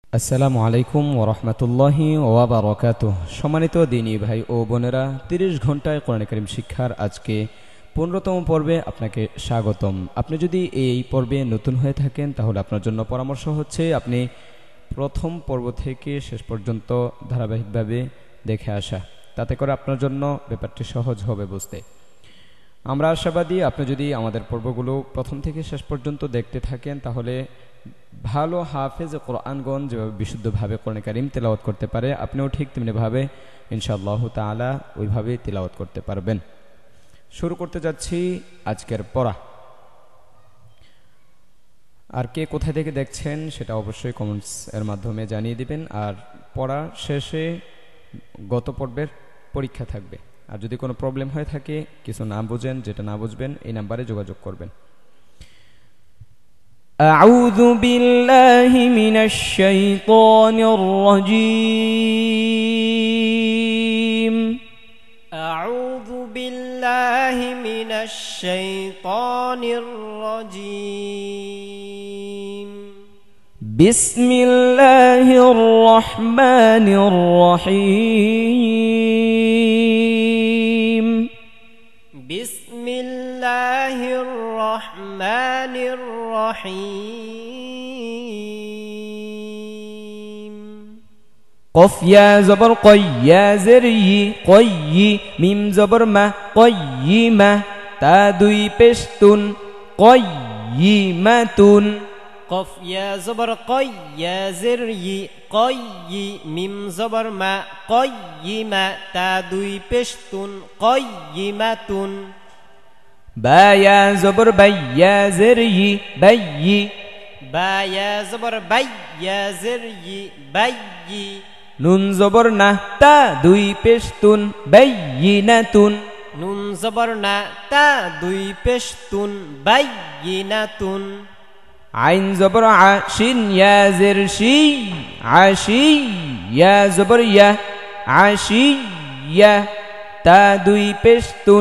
আসসালামু আলাইকুম ওরহমতুল্লাহি ওয়াবারাকাতুহ। সম্মানিত দিনী ভাই ও বোনেরা, ৩০ ঘন্টায় কোরআন কারীম শিক্ষার আজকে ১৫তম পর্বে আপনাকে স্বাগতম। আপনি যদি এই পর্বে নতুন হয়ে থাকেন তাহলে আপনার জন্য পরামর্শ হচ্ছে আপনি প্রথম পর্ব থেকে শেষ পর্যন্ত ধারাবাহিকভাবে দেখে আসা, তাতে করে আপনার জন্য ব্যাপারটি সহজ হবে বুঝতে। আমরা আশাবাদী আপনি যদি আমাদের পর্বগুলো প্রথম থেকে শেষ পর্যন্ত দেখতে থাকেন তাহলে ভালো হাফেজ কোরআনগণ যেভাবে বিশুদ্ধভাবে কোরআন কারীম তেলাওয়াত করতে পারে আপনিও ঠিক তেমনিভাবে ইনশাআল্লাহ তাআলা ওইভাবে তেলাওয়াত করতে পারবেন। শুরু করতে যাচ্ছি আজকের পড়া। আর কে কোথা থেকে দেখছেন সেটা অবশ্যই কমেন্টস এর মাধ্যমে জানিয়ে দিবেন। আর পড়া শেষে গত পর্বের পরীক্ষা থাকবে। আর যদি কোনো প্রবলেম হয়ে থাকে, কিছু না বুঝেন, যেটা না বুঝবেন, এই নাম্বারে যোগাযোগ করবেন। أعوذ بالله من الشيطان الرجيم. أعوذ بالله من الشيطان الرجيم. بسم الله الرحمن الرحيم. بسم الله الرحمن الرحيم. قف يا زبر قي يا زري قي ميم زبر ما قيمة تا دوي بشتون قيمة. قف يا زبر قي يا زري قي ميم زبر ما قيمة تا دوي بشتون قيمة. با يا زبر بي يا زري بي با يا زبر بي يا زري بي. نون زبر نه تا دوي بشتون بينة. নুন জবর না তা দুই পেশতুন বাইয়িনাতুন. عين زبر ع شين يا زر شي عشي يا زبر يا عشية تا دوي بشتون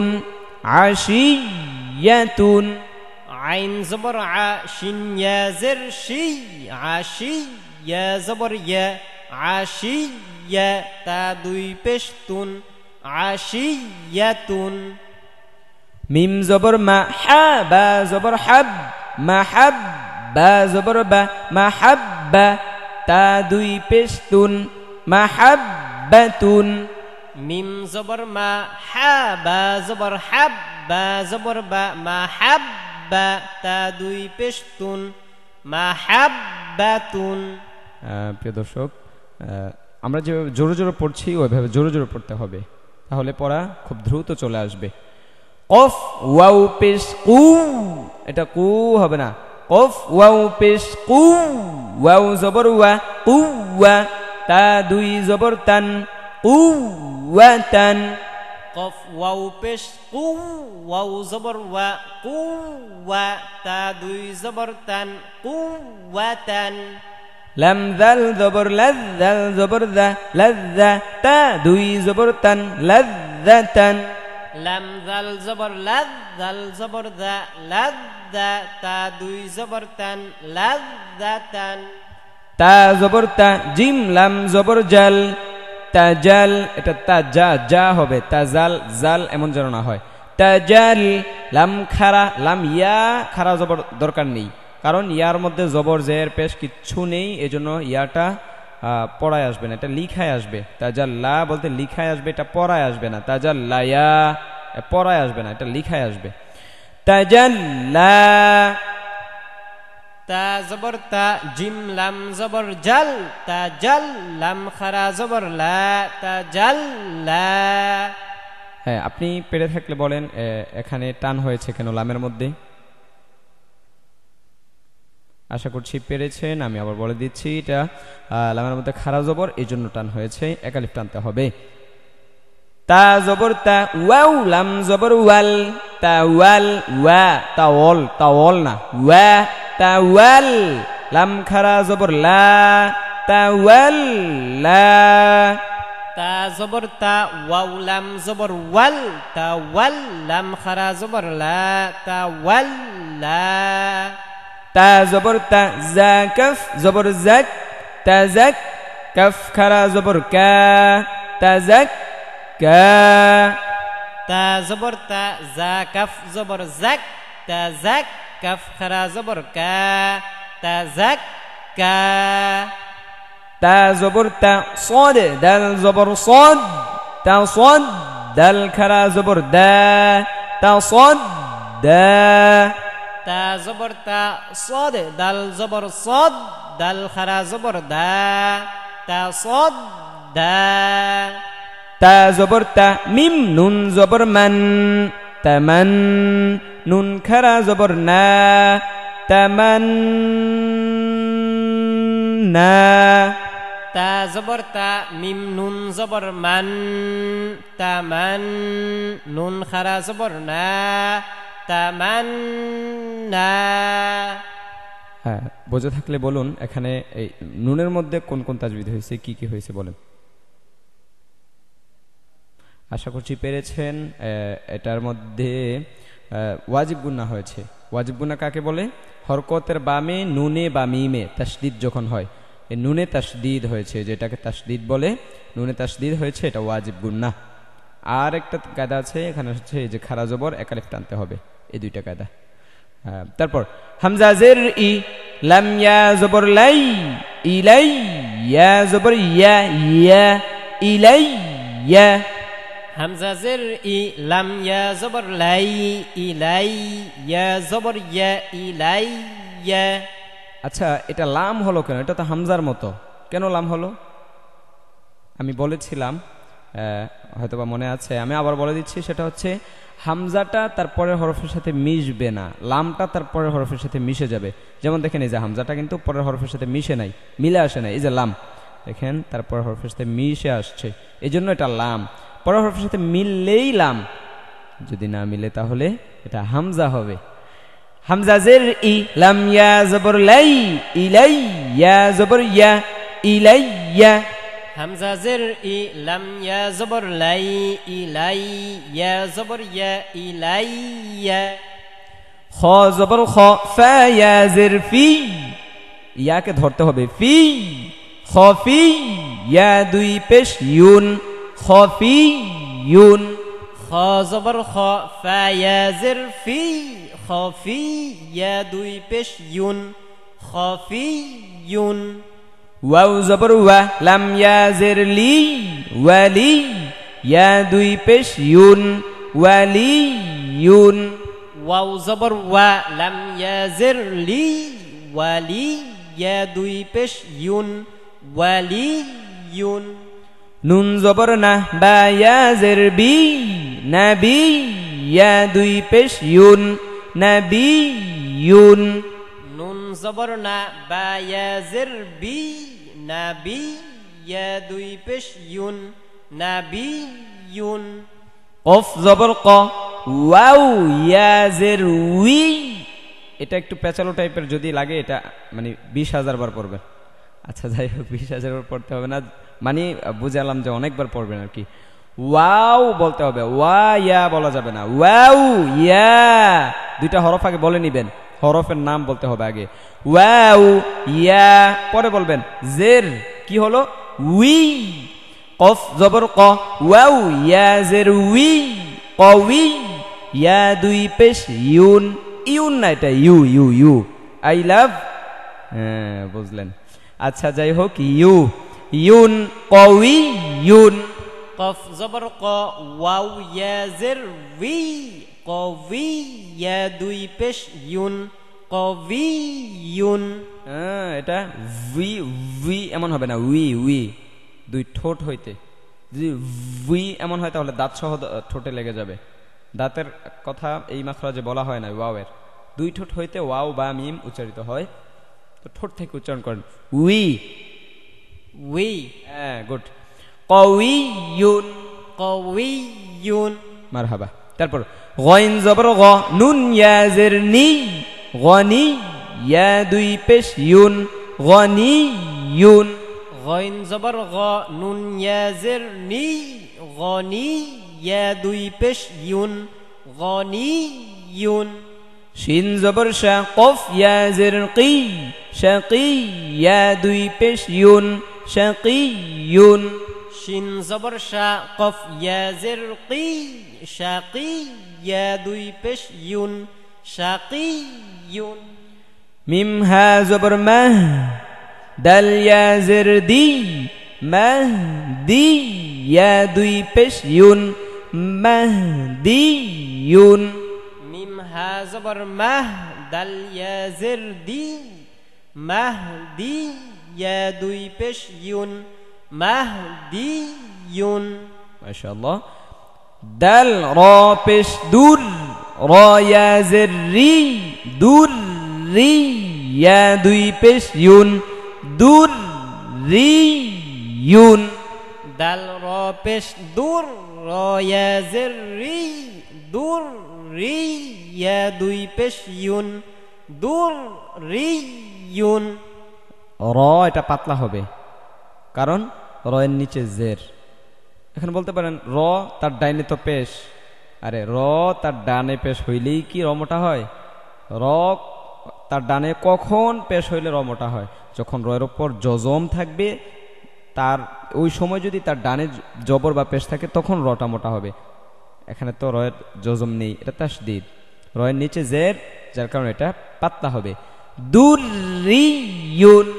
عشية. আইন জবর আ শিন ইয়া জের শি আশি ইয়া জবর ইয়া আশিয়া তা দুই পেশতুন আশিয়াতুন. ميم زبر ما حا با زبر حب ما حب با زبر با محبة تا دوي بشتون محبة. মিম জবর মা হা বা জবর হাব বা জবর বা মাহাব্বা তা দুই পেশতুন মাহাব্বাতুন. প্রিয় দর্শক, আমরা যেভাবে জোরে জোরে পড়ছি ওইভাবে জোরে জোরে পড়তে হবে, তাহলে পড়া খুব দ্রুত চলে আসবে। কফ ওয়াও পেশ কু, এটা কু হবে না। কফ ওয়াও পেশ কু, ওয়াও জবর ওয়া কুওয়া তা দুই জবর তান কুওয়াতান. কফ ওয়াও পেশ কু ওয়াও জবর ওয়া কুওয়া তা দুই জবর তান কুওয়াতান. লাম যাল জবর লাজ যাল জবর যা লাজ্জা তা দুই জবর তান লাজ্জাতান. লাম জাল জবর লাজ জাল জবর দা লাজ্জা তা দুই জবর তান লাজ্জাতান. তা জবর তা জিম লাম জবর জাল তাজাল, এটা তাজা যা হবে, তাজাল জাল এমন যেন না হয়। তাজাল লাম খারা লাম ইয়া খারা জবর দরকার নেই, কারণ ইয়ার মধ্যে জবর জের পেশ কিচ্ছু নেই, এজন্য ইয়াটা পড়ায় আসবে না, এটা লিখায় আসবে। তাজাল্লা বলতে লিখায় আসবে, এটা পড়ায় আসবে না। তাজাল্লায়া পড়ায় আসবে না, এটা লিখায় আসবে। তাজাল্লা তা জবর তা জিম লাম জবর জাল তা জাল লাম খারা জবর লা তা জাল্লা. হ্যাঁ, আপনি পেরে থাকলে বলেন এখানে টান হয়েছে কেন লামের মধ্যে। আশা করছি পেরেছেন। আমি আবার বলে দিচ্ছি, এটা লামের মধ্যে খারা জবর, এই জন্য টান হয়েছে, একালিফ টানতে হবে। তা জবর তা ওয়াও লাম জবর ওয়াল তা ওয়াল ওয়া তা ওয়াল না ওয়া তা ওয়াল লাম খারা জবর লা তা ওয়াল লা. তা জবর তা ওয়াও লাম জবর ওয়াল তা ওয়াল লাম খারা জবর লা তা ওয়াল লা. তা জবর তা জা কফ জবর জাক তাজাক কাফ খারা জবর কা তাজাক কা তা জবর তা জা কাফ জবর জাক তাজাক কাফ খারা জবর কা তাজাক কা তা জবর তা صاد দাল জবর صاد তা صاد দাল খারা জবর দা তা صاد দা তা জবর তা صاد দাল জবর صاد দাল খারা জবর দা তা صاد দা তা জবর তা মিম নুন জবর মান তামান নুন খারা জবর না তামান না তা জবর তা মিম নুন জবর মান তামান নুন খারা জবর না তামান না হ্যাঁ বোঝা থাকলে বলুন এখানে এই নুনের মধ্যে কোন কোন তাজবিদ হয়েছে কি কি হয়েছে বলেন আশা করছি পেরেছেন এটার মধ্যে ওয়াজিব গুন্না হয়েছে ওয়াজিব গুন্না কাকে বলে হরকতের বামে নুনে বা মিমে তাসদিদ যখন হয় এই নুনে তাসদিদ হয়েছে যেটাকে তাসদিদ বলে নুনে তাসদিদ হয়েছে এটা ওয়াজিব গুন্না আর একটা কায়দা আছে এখানে হচ্ছে এই যে খারা জবর একালিফ টানতে হবে এই দুইটা কায়দা তারপর হামজা জের ই লাম ইয়া জবর লাই ইলাই ইয়া জবর ইয়া ইয়া ইলাই ইয়া হামজা জের ই লাম ইয়া জবর লাই ইলাই ইয়া জবর ইয়া ইলাই ইয়া আচ্ছা এটা লাম হলো কেন এটা তো হামজার মতো কেন লাম হলো আমি বলেছিলাম হয়তোবা মনে আছে আমি আবার বলে দিচ্ছি সেটা হচ্ছে হামজাটা তারপরের হরফের সাথে মিশবে না লামটা তারপরের হরফের সাথে মিশে যাবে যেমন দেখেন এই যে হামজাটা কিন্তু পরের হরফের সাথে মিশে নাই মিলে আসে না এই যে লাম দেখেন তারপরের হরফের সাথে মিশে আসছে এই জন্য এটা লাম পরের হরফের সাথে মিললেই লাম যদি না মিলে তাহলে এটা হামজা হবে হামজা জের ই লাম ইয়া জবর লাই ইলাই ইয়া জবর ইয়া ইলাই ইয়া হামজা জের ই লাম ইয়া জবর লাই ইলাই ইয়া জবর ইয়া ইলাই ইয়া খ জবর খ ফা ইয়া জের ফি ইয়াকে ধরতে হবে ফি খফি ইয়া দুই পেশ ইউন খফি ইউন খ জবর খ ফা ইয়া জের ফি খফি ইয়া দুই পেশ ইউন খফি ইউন ওয়াও জবর ওয়া লাম ইয়া জের লি ওয়ালি ইয়া দুই পেশ ইউন ওয়ালি ইউন ওয়াও জবর ওয়া লাম ইয়া জের লি ওয়ালি ইয়া দুই পেশ ইউন ওয়ালি ইউন নুন জবর না বা ইয়া জের বি নাবি ইয়া দুই পেশ ইউন নাবি ইউন নুন জবর না বা ইয়া জের বি নাবি ইয়া দুই পেশ ইউন নাবি ইউন কফ জবর ক ওয়াও ইয়া জের উই এটা একটু পেঁচালো টাইপের যদি লাগে এটা মানে 20,000 বার পড়বেন আচ্ছা যাই হোক 20,000 বার পড়তে হবে না মানে বুঝালাম যে অনেকবার পড়বেন আর কি ওয়াও বলতে হবে ওয়া ইয়া বলা যাবে না ওয়াও ইয়া দুইটা হরফ আগে বলে নিবেন হরফের নাম বলতে হবে আগে ওয়াও ইয়া পরে বলবেন জের কি হলো উই কফ জবর ক ওয়াও ইয়া জের উই কউই ইয়া দুই পেশ ইউন ইউন না এটা ইউ ইউ ইউ আই লাভ হ্যাঁ বুঝলেন আচ্ছা যাই হোক ইউ ইউন কউই ইউন কফ জবর ক ওয়াও ইয়া জের উই কউই ইয়া দুই পেশ ইউন কউই ইউন এটা উই উই এমন হবে না উই উই দুই ঠোঁট হইতে যদি উই এমন হয় তাহলে দাঁত সহ ঠোঁটে লেগে যাবে দাঁতের কথা এই মাখরাজে বলা হয় না ওয়াওয়ের দুই ঠোঁট হইতে ওয়াও বা মিম উচ্চারিত হয় তো ঠোঁট থেকে উচ্চারণ করেন উই উই হ্যাঁ গুড কউইয়ুন কউইয়ুন মারহাবা তারপর গইন জবর গ নুন ইয়া জের নি গনি ইয়া দুই পেশ ইউন গনিয়ুন গইন জবর গ নুন ইয়া জের নি গনি ইয়া দুই পেশ ইউন গনিয়ুন শিন জবর শা কফ ইয়া জের কি শাকি ইয়া দুই পেশ ইউন শাকিয়ুন শিন জবর শা কফ ইয়া জের কি শাকি ইয়া দুই পেশ ইউন শাকিয়ুন মিম হা জবর মাহ দাল ইয়া জের দি মাহদি ইয়া দুই পেশ ইউন মাহদিয়ুন মিম হা জবর মাহ দাল ইয়া জের দি মাহদি ইয়া দুই পেশ ইউন মাহদিয়ুন মাশাআল্লাহ দাল র পেশ দুর র ইয়া জের রি দুর রি ইয়া দুই পেশ ইউন দুর রি ইউন দাল র পেশ দূর র ইয়া জের রি দূর রি ইয়া দুই পেশ ইউন দূর রি ইউন র এটা পাতলা হবে কারণ র এর নিচে জের। এখন বলতে পারেন র তার ডাইনে তো পেশ, আরে র তার ডানে পেশ হইলেই কি র মোটা হয়? র তার ডানে কখন পেশ হইলে র মোটা হয়? যখন র এর উপর জজম থাকবে, তার ওই সময় যদি তার ডানে জবর বা পেশ থাকে তখন রটা মোটা হবে। এখানে তো রয়ের জজম নেই, এটা তাসদীদ, রয়ের নিচে জের, যার কারণে এটা পাতলা হবে। দুররিয়ুন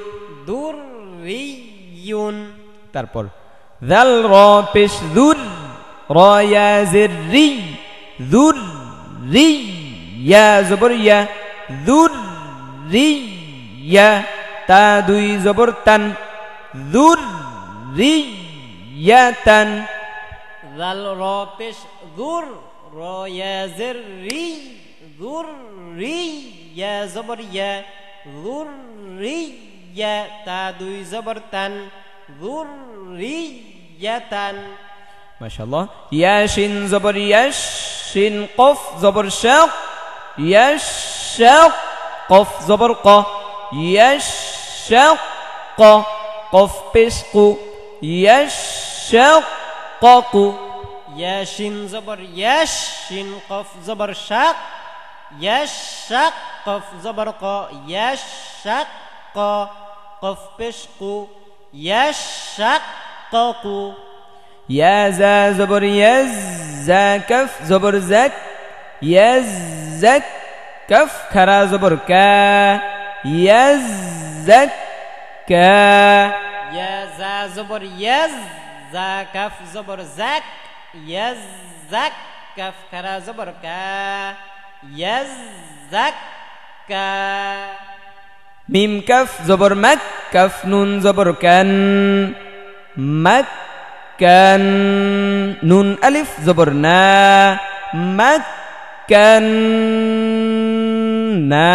দুররিয়ুন তারপর যাল র পেশ দুর র ইয়া জের রি দুর রি ইয়া জবর ইয়া দুর রি ইয়া তা দুই জবর তান দুর রি ইয়া তান জাল র পেশ দুর র ইয়া জের রি দুর রি ইয়া জবর ইয়া দুর রি ইয়া তা দুই জবর তান দুর রি ইয়া তান মাশাআল্লাহ। ইয়া শিন জবর ইয়াশ শিন কফ জবর শাক ইয়াশ শাক কফ জবর ক ইয়াশ শাক ক কফ পেশ কু ইয়াশ শাক কু ইয়া শিন জবর ইয়াশ শিন কফ জবর শাক ইয়াশ শাক কফ জবর ক ইয়াশ শাক ক কফ পেশ কু ইয়াশ শাক কু ইয়া জা জবর ইয়াজ জা কফ জবর জাক ইয়াজ জাক কফ খারা জবর কা ইয়াজ জাক কা ইয়া জা জবর ইয়াজ জা কফ জবর জাক ইয়াজ জাক কফ খারা জবর কা ইয়াজ জাক কা মিম কফ জবর মাক কফ নুন জবর কান মাক কান নুন আলিফ জবর না মাক কান না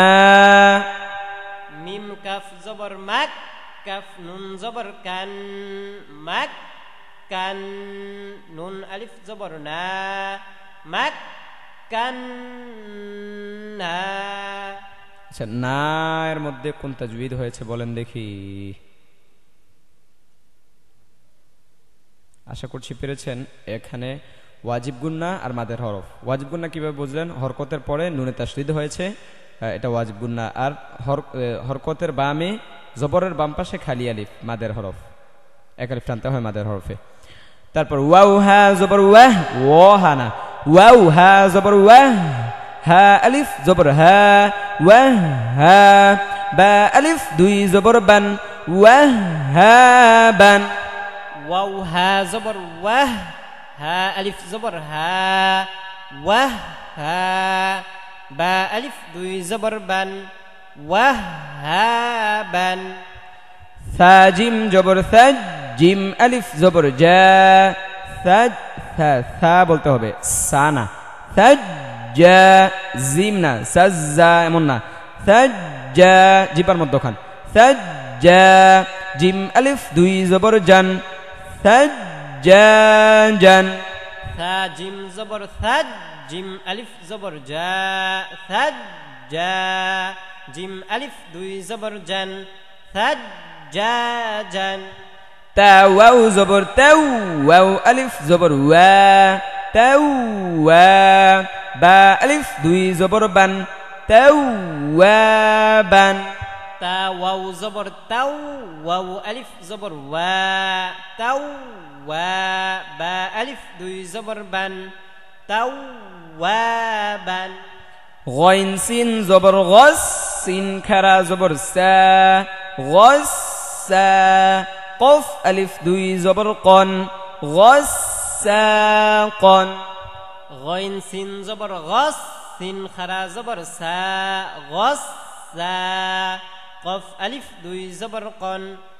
মিম কফ জবর মাক কফ নুন জবর কান মাক কান নুন আলিফ জবর না মাক কান না। আচ্ছা, না এর মধ্যে কোন তাজবিদ হয়েছে বলেন দেখি? আশা করছি পেরেছেন। এখানে ওয়াজিব গুন্না আর মাদের হরফ। ওয়াজিব গুন্না কিভাবে বুঝলেন? হরকতের পরে নুনে তাসদীদ হয়েছে, এটা ওয়াজিব গুন্না। আর হরকতের বামে জবরের বাম পাশে খালি আলিফ, মাদের হরফ, এক আলিফ টানতে হয় মাদের হরফে। তারপর ওয়াও হা জবর ওয়াহ, ও হা না, ওয়াও হা জবর ওয়াহ, হা আলিফ জবর হা, ওয়াহ হা, বা আলিফ দুই জবর বান, ওয়াহ হা বান। ওয়াও হা জবর ওয়াহ, হা আলিফ জবর হা, ওয়াহ হা, বা আলিফ দুই জবর বান, ওয়াহ হা বান। থা জিম জবর থাজ, জিম আলিফ জবর জা, থাজ থা, থা বলতে হবে, সা না, থাজ জা, জিম না, সাজ্জা এমন না, থাজ জা, জিপার মধ্যখান, থাজ জা, জিম আলিফ দুই জবর জান, থাজ জা জান। থা জিম জবর থাজ, জিম আলিফ জবর জা, থাজ জা, জিম আলিফ দুই জবর জান, থাজ জা জান। তা ওয়াও জবর তাও, ওয়াও আলিফ জবর ওয়া, তাও ওয়া, বা আলিফ দুই জবর বান, তাওয়াবান তা ওয়াও জবর তাও ওয়াও আলিফ জবর ওয়া তাও ওয়া বা আলিফ দুই জবর বান তাও ওয়া বান গইন সিন জবর গস সিন খারা জবর সা গসসা কফ আলিফ দুই জবর কন গসাকন গইন সিন জবর গস সিন খারা জবর সা গস সা কফ আলিফ দুই জবর কন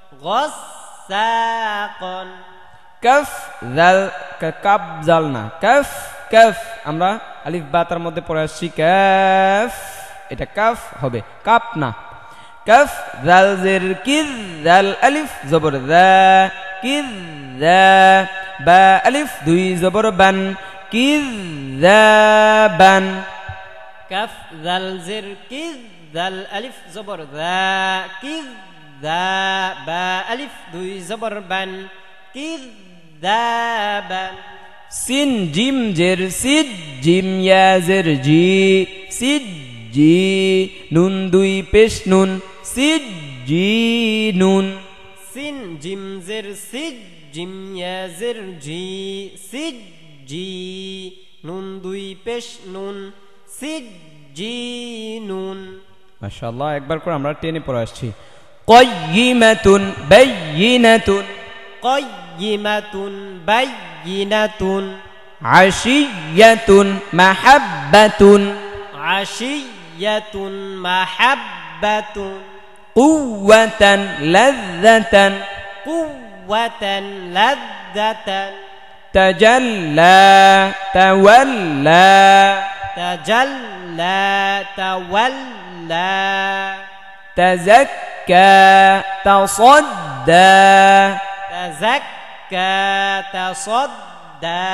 গসাকন কফ জাল কাপ জাল না কফ কফ আমরা আলিফ বা তার মধ্যে পড়ে আসছি কফ এটা কাফ হবে কাপ না কফ জাল জের কিজ জাল আলিফ জবর দা কিজ দা বা আলিফ দুই জবর বান কিজ বান কাফ জাল জের কিজ জাল আলিফ জবর দা কিজ দা বা আলিফ দুই জবর বান কিজ দা বান সিন জিম জের সিদ জিম ইয়া জের জি সিদ জি নুন দুই পেশ নুন সিদ জি নুন সিন জিম জের সিদ জিম ইয়া জের জি সিদ জি নুন দুই পেশ নুন সিদ জি নুন মাশাআল্লাহ একবার করে আমরা টেনে পড়ে আসছি কাইয়িমাতুন বাইয়িনাতুন কাইয়িমাতুন বাইয়িনাতুন আশিয়াতুন মাহাব্বাতুন আশিয়াতুন মাহাব্বাতুন কুওয়াতান লাযযাতান কুওয়াতান লাযযাতান তাজাল্লা তাওয়াল্লা তাজাল্লা তাওয়াল্লা তাযাক্কা তাসাদ্দা তাযাক্কা তাসাদ্দা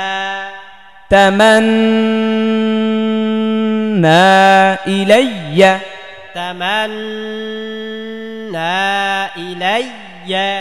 তামান্না ইলাইয়া তামান্না ইলাইয়া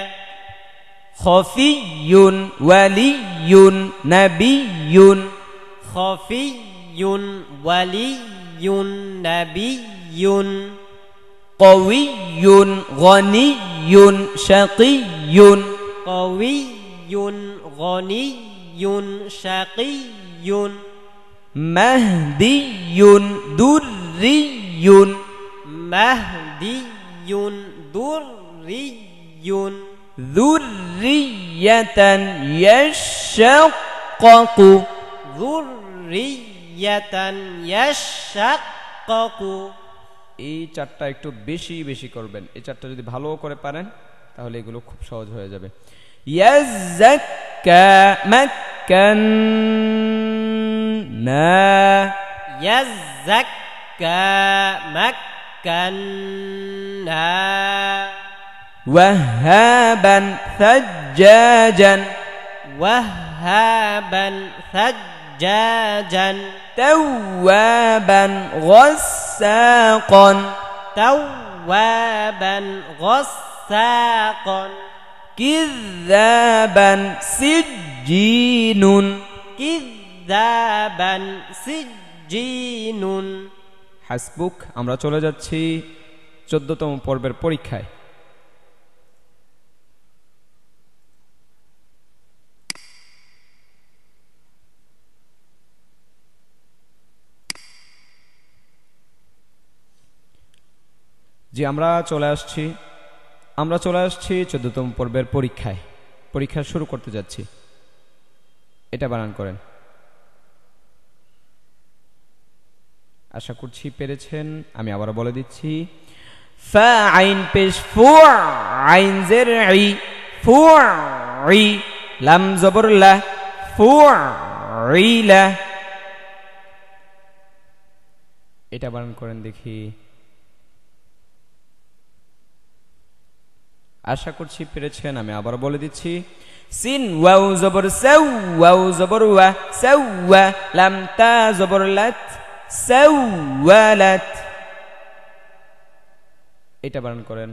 খফিয়ুন ওয়ালিয়ুন নাবিয়ুন খফিয়ুন ওয়ালিয়ুন নাবিয়ুন কওয়িয়ুন গনিয়ুন শাকিয়ুন কওয়িয়ুন গনিয়ুন শাকিয়ুন মাহদিয়ুন দুররিয়ুন মাহদিয়ুন দুররিয়ুন যুররিয়াতান ইয়াশাক্কাকু যুররিয়াতান ইয়াশাক্কাকু এই চারটা একটু বেশি বেশি করবেন এই চারটা যদি ভালো করে পারেন তাহলে এগুলো খুব সহজ হয়ে যাবে ইয়াযাক্কা মাক্কান্না ইয়াযাক্কা মাক্কান্না ওয়াহাবান সাজ্জাজান ওয়াহাবান সাজ্জাজান তাওয়াবান গসাকন তাওয়াবান গসাকন কিযাবান সিজ্জিনুন কিযাবান সিজ্জিনুন হাসবুক আমরা চলে যাচ্ছি 14তম পর্বের পরীক্ষায় জি আমরা চলে আসছি 14তম পর্বের পরীক্ষা শুরু করতে যাচ্ছি এটা বানান করেন আশা করছি পেরেছেন আমি আবার বলে দিচ্ছি ফা আইন পেশ ফু আইন জের ই ফু ই লাম জবর লা ফু ইলা এটা বানান করেন দেখি আশা করছি পেরেছেন আমি আবার বলে দিচ্ছি সিন ওয়াও জবর সাউ ওয়াও জবর ওয়া সাওয়া লাম তা জবর লাত সাওয়ালাত এটা বানান করেন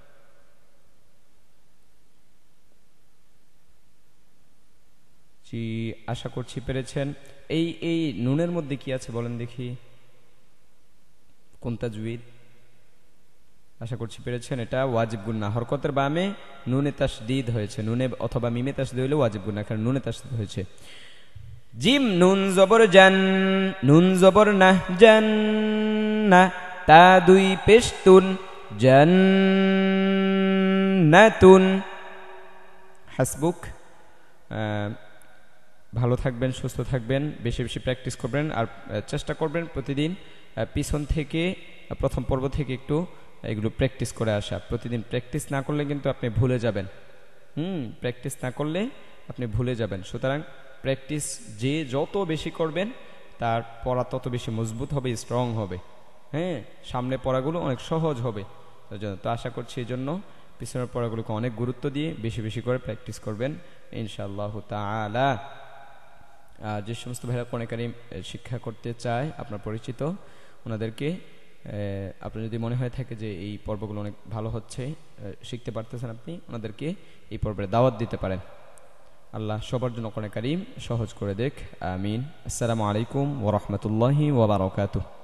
জি আশা করছি পেরেছেন এই নুনের মধ্যে কি আছে বলেন দেখি কোন তাজউইদ? আশা করছি পেরেছেন। এটা ওয়াজিব গুন্না, হরকতের বামে নুনে তাসদীদ হয়েছে, নুনে অথবা মিমে তাসদীদ হলে ওয়াজিব গুন্না, কারণ নুনে তাসদীদ হয়েছে। জিম নুন জবর জান, নুন জবর না, জান না, তা দুই পেশতুন, জান্নাতুন। হাসবুক। ভালো থাকবেন, সুস্থ থাকবেন, বেশি বেশি প্র্যাকটিস করবেন, আর চেষ্টা করবেন প্রতিদিন পিছন থেকে প্রথম পর্ব থেকে একটু এগুলো প্র্যাকটিস করে আসা। প্রতিদিন প্র্যাকটিস না করলে কিন্তু আপনি ভুলে যাবেন। প্র্যাকটিস না করলে আপনি ভুলে যাবেন। সুতরাং প্র্যাকটিস যে যত বেশি করবেন তার পড়া তত বেশি মজবুত হবে, স্ট্রং হবে। হ্যাঁ, সামনে পড়াগুলো অনেক সহজ হবে। তো আশা করছি এই জন্য পিছনের পড়াগুলোকে অনেক গুরুত্ব দিয়ে বেশি বেশি করে প্র্যাকটিস করবেন ইনশাআল্লাহ তাআলা। যে সমস্ত ভাইরা কোরআন কারীম শিক্ষা করতে চায়, আপনার পরিচিত, ওনাদেরকে আপনার যদি মনে হয় থাকে যে এই পর্বগুলো অনেক ভালো হচ্ছে, শিখতে পারতেছেন, আপনি ওনাদেরকে এই পর্বের দাওয়াত দিতে পারেন। আল্লাহ সবার জন্য কোরআন কারীম সহজ করে দেখ, আমিন। আসসালামু আলাইকুম ওয়া রাহমাতুল্লাহি ওয়া বারাকাতুহু।